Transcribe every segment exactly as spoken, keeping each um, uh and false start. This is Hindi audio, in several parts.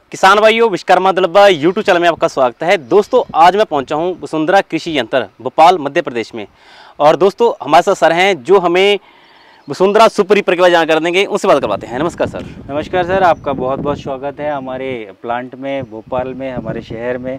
किसान भाइयों, विश्वकर्मा दलबा यूट्यूब चैनल में आपका स्वागत है। दोस्तों, आज मैं पहुंचा हूं वसुंधरा कृषि यंत्र भोपाल मध्य प्रदेश में। और दोस्तों, हमारे साथ सर हैं जो हमें वसुंधरा सुपर रीपर के बारे में जानकारी देंगे। उनसे बात करवाते हैं। नमस्कार सर। नमस्कार सर, आपका बहुत बहुत स्वागत है हमारे प्लांट में, भोपाल में, हमारे शहर में।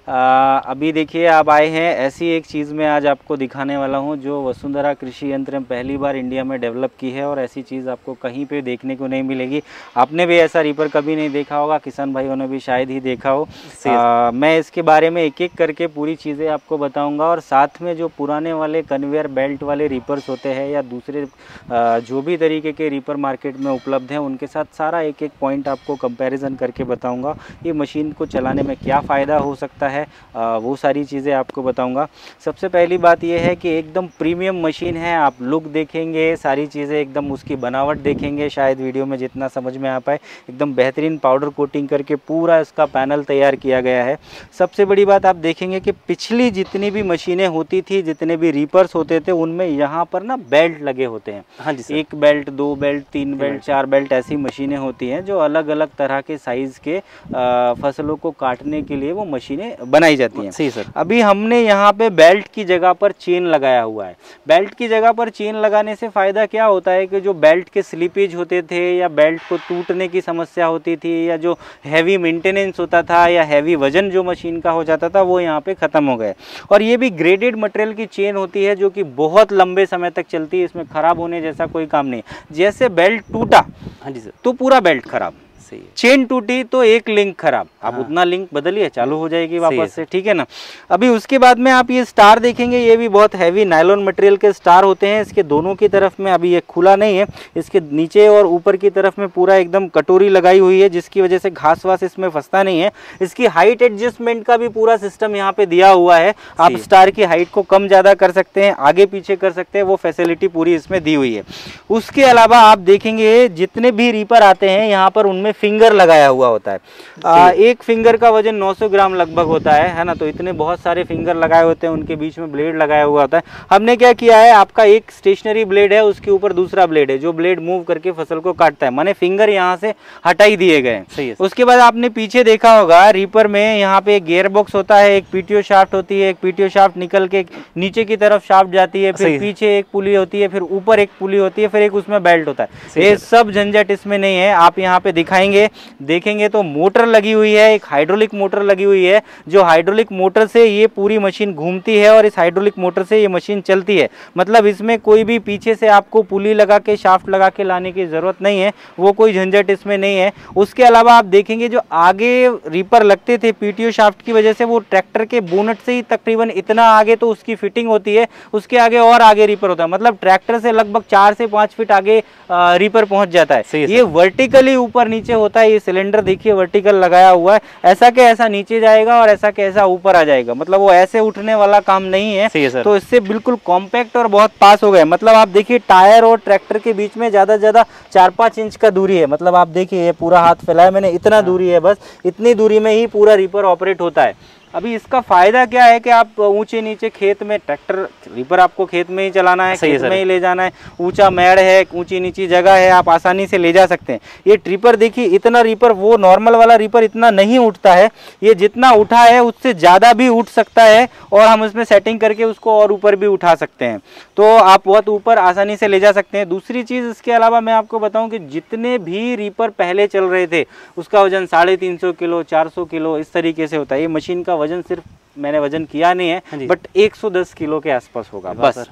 आ, अभी देखिए, आप आए हैं, ऐसी एक चीज़ मैं आज आपको दिखाने वाला हूं जो वसुंधरा कृषि यंत्र में पहली बार इंडिया में डेवलप की है और ऐसी चीज़ आपको कहीं पे देखने को नहीं मिलेगी। आपने भी ऐसा रीपर कभी नहीं देखा होगा, किसान भाइयों ने भी शायद ही देखा हो। आ, मैं इसके बारे में एक एक करके पूरी चीज़ें आपको बताऊँगा और साथ में जो पुराने वाले कन्वेयर बेल्ट वाले रीपर्स होते हैं या दूसरे आ, जो भी तरीके के रीपर मार्केट में उपलब्ध हैं, उनके साथ सारा एक एक पॉइंट आपको कंपैरिजन करके बताऊंगा। ये मशीन को चलाने में क्या फ़ायदा हो सकता है, आ, वो सारी चीज़ें आपको बताऊंगा। सबसे पहली बात ये है कि एकदम प्रीमियम मशीन है। आप लुक देखेंगे, सारी चीज़ें एकदम उसकी बनावट देखेंगे, शायद वीडियो में जितना समझ में आ पाए। एकदम बेहतरीन पाउडर कोटिंग करके पूरा इसका पैनल तैयार किया गया है। सबसे बड़ी बात आप देखेंगे कि पिछली जितनी भी मशीनें होती थी, जितने भी रीपर्स होते थे, उनमें यहाँ पर ना बेल्ट लगे होते हैं। हाँ जी, एक बेल्ट, दो बेल्ट, तीन बेल्ट, चार बेल्ट, ऐसी मशीनें होती हैं जो अलग अलग तरह के साइज के आ, फसलों को काटने के लिए वो मशीनें बनाई जाती हैं। सही सर। अभी हमने यहाँ पे बेल्ट की जगह पर चेन लगाया हुआ है। बेल्ट की जगह पर चेन लगाने से फायदा क्या होता है कि जो बेल्ट के स्लीपेज होते थे या बेल्ट को टूटने की समस्या होती थी या जो हैवी मेंटेनेंस होता था या हैवी वजन जो मशीन का हो जाता था, वो यहाँ पे खत्म हो गए। और ये भी ग्रेडेड मटेरियल की चेन होती है जो कि बहुत लंबे समय तक चलती है। इसमें खराब होने जैसा कोई काम नहीं। जैसे बेल्ट टूटा, हाँ जी सर, तो पूरा बेल्ट खराब। सही है। चेन टूटी तो एक लिंक खराब, आप हाँ। उतना लिंक बदलिए, चालू हो जाएगी वापस से, ठीक है ना। अभी उसके बाद में आप ये स्टार देखेंगे, ये भी बहुत हैवी नायलॉन मटेरियल के स्टार होते हैं। इसके दोनों की तरफ में, अभी ये खुला नहीं है, इसके नीचे और ऊपर की तरफ में पूरा एकदम कटोरी लगाई हुई है, जिसकी वजह से घास वास इसमें फंसता नहीं है। इसकी हाइट एडजस्टमेंट का भी पूरा सिस्टम यहाँ पे दिया हुआ है। आप स्टार की हाइट को कम ज्यादा कर सकते हैं, आगे पीछे कर सकते हैं, वो फैसिलिटी पूरी इसमें दी हुई है। उसके अलावा आप देखेंगे जितने भी रीपर आते हैं यहाँ पर, उनमें फिंगर लगाया हुआ होता है। आ, एक फिंगर का वजन नौ सौ ग्राम लगभग होता है है ना। तो इतने बहुत सारे फिंगर लगाए होते हैं, उनके बीच में ब्लेड लगाया हुआ होता है। हमने क्या किया है, आपका एक स्टेशनरी ब्लेड है, उसके ऊपर दूसरा ब्लेड है जो ब्लेड मूव करके फसल को काटता है। माने फिंगर यहाँ से हटा ही दिए गए। सही है। उसके बाद आपने पीछे देखा होगा रीपर में यहाँ पे एक गियर बॉक्स होता है, एक पीटीओ शाफ्ट होती है, एक पीटीओ शाफ्ट निकल के नीचे की तरफ शाफ्ट जाती है, फिर पीछे एक पुली होती है, फिर ऊपर एक पुली होती है, फिर एक उसमें बेल्ट होता है। ये सब झंझट इसमें नहीं है। आप यहाँ पे दिखाएंगे, देखेंगे तो मोटर लगी हुई है, एक हाइड्रोलिक मोटर लगी हुई है, जो हाइड्रोलिक मोटर से ये पूरी मशीन घूमती है और इस हाइड्रोलिक मोटर से ये मशीन चलती है। मतलब इसमें कोई भी पीछे से आपको पुली लगा के, शाफ्ट लगा के लाने की जरूरत नहीं है, वो कोई झंझट इसमें नहीं है। उसके अलावा आप देखेंगे जो आगे रीपर लगते थे पीटीओ शाफ्ट की वजह से, वो ट्रैक्टर के बोनट से ही तकरीबन इतना आगे तो उसकी फिटिंग होती है, उसके आगे और आगे रीपर होता है। मतलब ट्रैक्टर से लगभग चार से पांच फीट आगे रीपर पहुंच जाता है। ये वर्टिकली ऊपर नीचे होता है। ये सिलेंडर देखिए वर्टिकल लगाया हुआ है, ऐसा के ऐसा नीचे जाएगा और ऐसा के ऐसा ऊपर आ जाएगा। मतलब वो ऐसे उठने वाला काम नहीं है। तो इससे बिल्कुल कॉम्पैक्ट और बहुत पास हो गए। मतलब आप देखिए टायर और ट्रैक्टर के बीच में ज्यादा से ज्यादा चार पांच इंच का दूरी है। मतलब आप देखिए, ये पूरा हाथ फैलाया मैंने, इतना दूरी है, बस इतनी दूरी में ही पूरा रीपर ऑपरेट होता है। अभी इसका फायदा क्या है कि आप ऊंचे नीचे खेत में, ट्रैक्टर रीपर आपको खेत में ही चलाना है, खेत में ही ले जाना है, ऊंचा मेड़ है, ऊंची नीची जगह है, आप आसानी से ले जा सकते हैं। ये ट्रिपर देखिए, इतना रीपर, वो नॉर्मल वाला रीपर इतना नहीं उठता है, ये जितना उठा है उससे ज़्यादा भी उठ सकता है और हम उसमें सेटिंग करके उसको और ऊपर भी उठा सकते हैं। तो आप बहुत ऊपर आसानी से ले जा सकते हैं। दूसरी चीज़ इसके अलावा मैं आपको बताऊँ कि जितने भी रीपर पहले चल रहे थे, उसका वजन साढ़े तीन सौ किलो, चार सौ किलो इस तरीके से होता है। ये मशीन का वजन, सिर्फ मैंने वजन किया नहीं है, बट एक सौ दस किलो के आसपास होगा बस।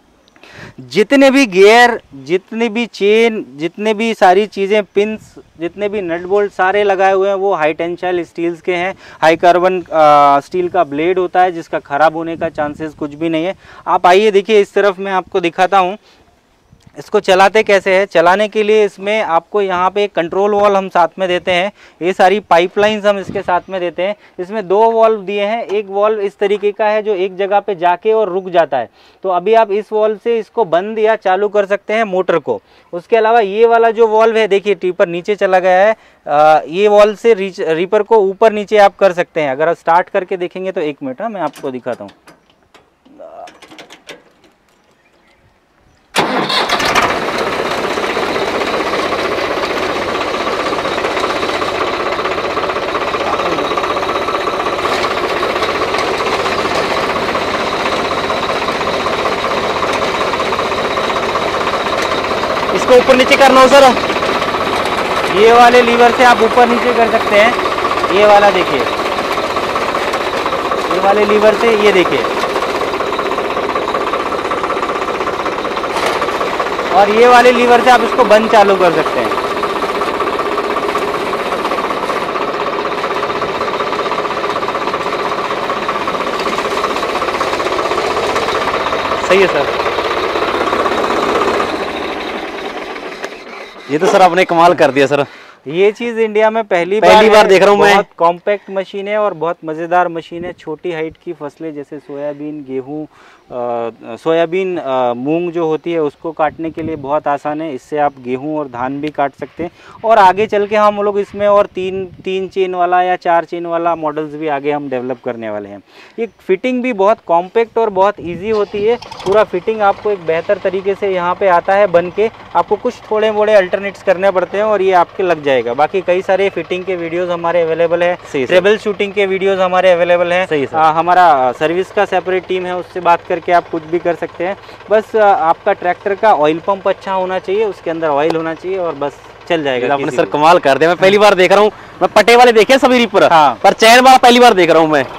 जितने भी गियर, जितने भी चेन, जितने भी सारी चीजें, पिंस, जितने भी नट बोल्ट सारे लगाए हुए हैं, वो हाई टेंसाइल स्टील्स के हैं। हाई कार्बन स्टील का ब्लेड होता है, जिसका खराब होने का चांसेस कुछ भी नहीं है। आप आइए देखिए, इस तरफ मैं आपको दिखाता हूँ इसको चलाते कैसे है। चलाने के लिए इसमें आपको यहाँ पे एक कंट्रोल वॉल्व हम साथ में देते हैं। ये सारी पाइपलाइंस हम इसके साथ में देते हैं। इसमें दो वॉल्व दिए हैं। एक वॉल्व इस तरीके का है जो एक जगह पे जाके और रुक जाता है। तो अभी आप इस वॉल्व से इसको बंद या चालू कर सकते हैं मोटर को। उसके अलावा ये वाला जो वॉल्व है, देखिए रीपर नीचे चला गया है, आ, ये वॉल्व से रीपर को ऊपर नीचे आप कर सकते हैं। अगर आप स्टार्ट करके देखेंगे तो, एक मिनट, हाँ मैं आपको दिखाता हूँ। इसको ऊपर नीचे करना हो सर? ये वाले लीवर से आप ऊपर नीचे कर सकते हैं। ये वाला देखिए, ये वाले लीवर से, ये देखिए, और ये वाले लीवर से आप इसको बंद चालू कर सकते हैं। सही है सर। ये तो सर आपने कमाल कर दिया सर। ये चीज़ इंडिया में पहली पहली बार बार देख रहा हूँ मैं। बहुत कॉम्पैक्ट मशीन है और बहुत मज़ेदार मशीन है। छोटी हाइट की फसलें जैसे सोयाबीन, गेहूँ, सोयाबीन, मूंग जो होती है उसको काटने के लिए बहुत आसान है। इससे आप गेहूं और धान भी काट सकते हैं। और आगे चल के हम लोग इसमें और तीन तीन चेन वाला या चार चेन वाला मॉडल्स भी आगे हम डेवलप करने वाले हैं। ये फिटिंग भी बहुत कॉम्पैक्ट और बहुत ईजी होती है। पूरा फिटिंग आपको एक बेहतर तरीके से यहाँ पे आता है बन के। आपको कुछ थोड़े मोड़े अल्टरनेट्स करने पड़ते हैं और ये आपके लग जाएगा। बाकी कई सारे फिटिंग के वीडियोस हमारे अवेलेबल है, ट्रेबल शूटिंग के वीडियोस हमारे अवेलेबल हैं। हमारा सर्विस का सेपरेट टीम है, उससे बात करके आप कुछ भी कर सकते हैं। बस आपका ट्रैक्टर का ऑयल पंप अच्छा होना चाहिए, उसके अंदर ऑयल होना चाहिए और बस चल जाएगा। आपने सर कमाल कर दिया। मैं पहली बार देख रहा हूँ। मैं पट्टे वाले देखे सभी रिपर, हाँ, पर चैन वाला पहली बार देख रहा हूँ मैं।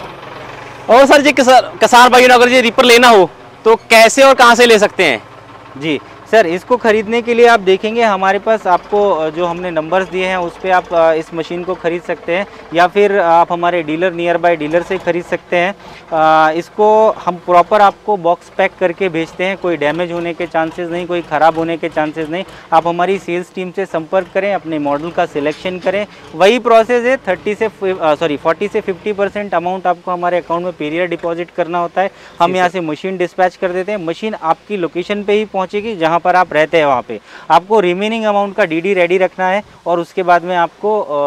और सर जी किसान भाई अगर ये रिपर लेना हो तो कैसे और कहाँ से ले सकते हैं? जी सर, इसको ख़रीदने के लिए आप देखेंगे हमारे पास आपको जो हमने नंबर्स दिए हैं उस पर आप इस मशीन को ख़रीद सकते हैं, या फिर आप हमारे डीलर नियर बाय डीलर से ख़रीद सकते हैं। इसको हम प्रॉपर आपको बॉक्स पैक करके भेजते हैं। कोई डैमेज होने के चांसेस नहीं, कोई ख़राब होने के चांसेस नहीं। आप हमारी सेल्स टीम से संपर्क करें, अपने मॉडल का सिलेक्शन करें। वही प्रोसेस है, थर्टी से सॉरी फोर्टी से फिफ्टी परसेंट अमाउंट आपको हमारे अकाउंट में पीरियड डिपॉजिट करना होता है। हम यहाँ से मशीन डिस्पैच कर देते हैं। मशीन आपकी लोकेशन पर ही पहुँचेगी जहाँ पर आप रहते हैं। वहाँ पे आपको रिमेनिंग अमाउंट का डीडी रेडी रखना है और उसके बाद में आपको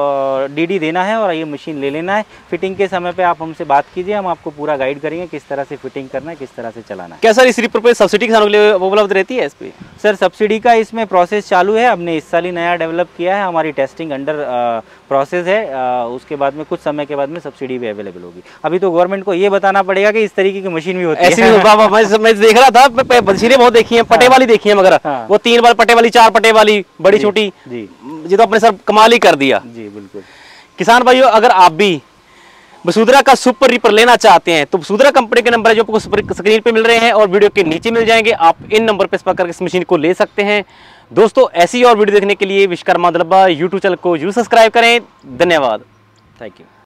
डीडी देना है और ये मशीन ले लेना है। फिटिंग के समय पे आप हमसे बात कीजिए, हम आपको पूरा गाइड करेंगे किस तरह से फिटिंग करना है, किस तरह से चलाना है। क्या सर इस रिपर पे सब्सिडी किसानों के लिए उपलब्ध रहती है? इस पे सर सब्सिडी का इसमें प्रोसेस चालू है। हमने इस साल ही नया डेवलप किया है। हमारी टेस्टिंग अंडर प्रोसेस है। आ, उसके बाद में कुछ समय के बाद में सब्सिडी भी अवेलेबल होगी। अभी तो गवर्नमेंट को ये बताना पड़ेगा कि इस तरीके की मशीन भी होती है। ऐसी मैं, मैं देख रहा था, मशीनें बहुत देखी हैं, पटे वाली देखी है, मगर हाँ। वो तीन बार पटे वाली, चार पटे वाली, बड़ी छोटी जी, ये तो अपने सर कमाल ही कर दिया। जी बिल्कुल। किसान भाइयों, अगर आप भी वसुंधरा का सुपर रिपर लेना चाहते हैं तो वसुंधरा कंपनी के नंबर है जो आपको स्क्रीन पे मिल रहे हैं और वीडियो के नीचे मिल जाएंगे। आप इन नंबर पे संपर्क करके इस मशीन को ले सकते हैं। दोस्तों, ऐसी और वीडियो देखने के लिए विश्वकर्मा दलबा यूट्यूब चैनल को जरूर सब्सक्राइब करें। धन्यवाद। Thank you.